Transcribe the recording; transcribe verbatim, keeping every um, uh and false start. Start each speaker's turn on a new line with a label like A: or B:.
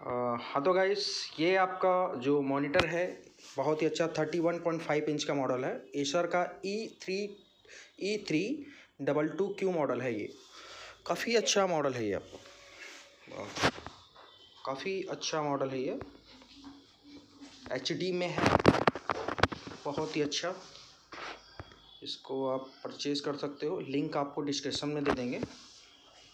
A: हाँ तो गाइस, ये आपका जो मॉनिटर है बहुत ही अच्छा thirty one point five inch का मॉडल है। एसर का E three E three double two Q model है। ये काफ़ी अच्छा मॉडल है। ये आपको काफ़ी अच्छा मॉडल है। ये एच डी में है, बहुत ही अच्छा। इसको आप परचेज़ कर सकते हो, लिंक आपको डिस्क्रिप्शन में दे देंगे।